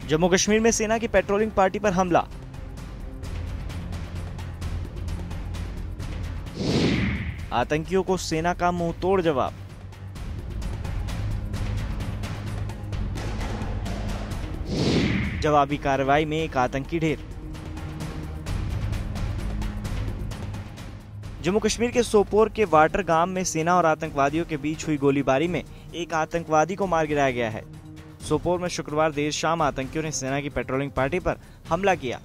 जम्मू कश्मीर में सेना की पेट्रोलिंग पार्टी पर हमला। आतंकियों को सेना का मुंहतोड़ जवाब। जवाबी कार्रवाई में एक आतंकी ढेर। जम्मू कश्मीर के सोपोर के वाटर गांव में सेना और आतंकवादियों के बीच हुई गोलीबारी में एक आतंकवादी को मार गिराया गया है। सोपोर में शुक्रवार देर शाम आतंकियों ने सेना की पेट्रोलिंग पार्टी पर हमला किया।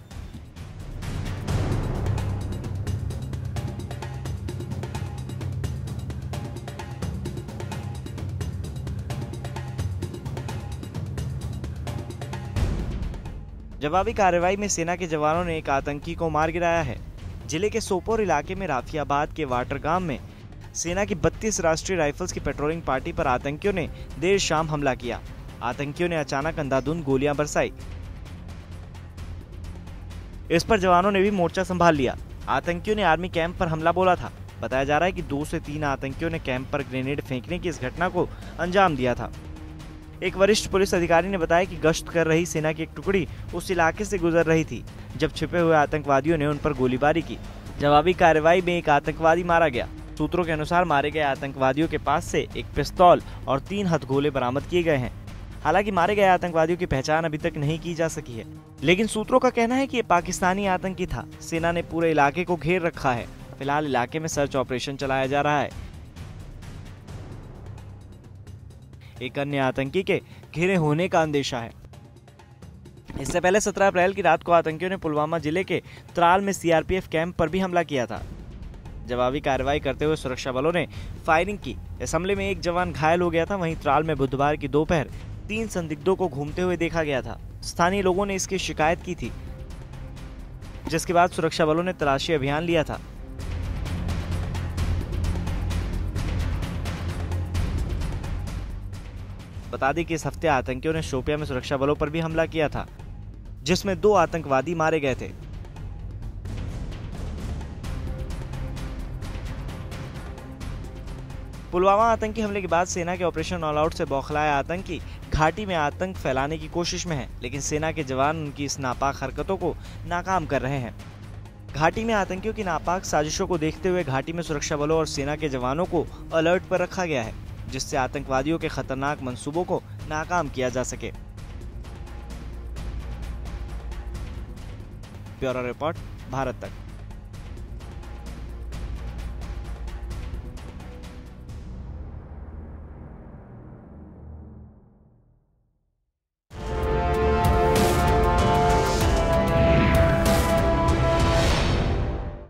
जवाबी कार्रवाई में सेना के जवानों ने एक आतंकी को मार गिराया है। जिले के सोपोर इलाके में राफियाबाद के वाटर गांव में सेना की 32 राष्ट्रीय राइफल्स की पेट्रोलिंग पार्टी पर आतंकियों ने देर शाम हमला किया। आतंकियों ने अचानक अंधाधुंध गोलियां बरसाई। इस पर जवानों ने भी मोर्चा संभाल लिया। आतंकियों ने आर्मी कैंप पर हमला बोला था। बताया जा रहा है कि 2 से 3 आतंकियों ने कैंप पर ग्रेनेड फेंकने की इस घटना को अंजाम दिया था। एक वरिष्ठ पुलिस अधिकारी ने बताया कि गश्त कर रही सेना की एक टुकड़ी उस इलाके से गुजर रही थी जब छिपे हुए आतंकवादियों ने उन पर गोलीबारी की। जवाबी कार्रवाई में एक आतंकवादी मारा गया। सूत्रों के अनुसार मारे गए आतंकवादियों के पास से एक पिस्तौल और 3 हथगोले बरामद किए गए हैं। हालांकि मारे गए आतंकवादियों की पहचान अभी तक नहीं की जा सकी है, लेकिन सूत्रों का कहना है कि ये पाकिस्तानी आतंकी था। सेना ने पूरे इलाके को घेर रखा है। फिलहाल इलाके में सर्च ऑपरेशन चलाया जा रहा है। एक अन्य आतंकी के घिरे होने का अंदेशा है। इससे पहले 17 अप्रैल की रात को आतंकियों ने पुलवामा जिले के त्राल में सीआरपीएफ कैंप पर भी हमला किया था। जवाबी कार्रवाई करते हुए सुरक्षा बलों ने फायरिंग की। इस हमले में एक जवान घायल हो गया था। वहीं त्राल में बुधवार की दोपहर 3 संदिग्धों को घूमते हुए देखा गया था। स्थानीय लोगों ने इसकी शिकायत की थी, जिसके बाद सुरक्षा बलों ने तलाशी अभियान लिया था। बता दें कि इस हफ्ते आतंकियों ने शोपियां में सुरक्षा बलों पर भी हमला किया था, जिसमें 2 आतंकवादी मारे गए थे। पुलवामा आतंकी हमले के बाद सेना के ऑपरेशन ऑल आउट से बौखलाए आतंकी घाटी में आतंक फैलाने की कोशिश में हैं, लेकिन सेना के जवान उनकी इस नापाक हरकतों को नाकाम कर रहे हैं। घाटी में आतंकियों की नापाक साजिशों को देखते हुए घाटी में सुरक्षा बलों और सेना के जवानों को अलर्ट पर रखा गया है, जिससे आतंकवादियों के खतरनाक मंसूबों को नाकाम किया जा सके। ब्यूरो रिपोर्ट, भारत तक।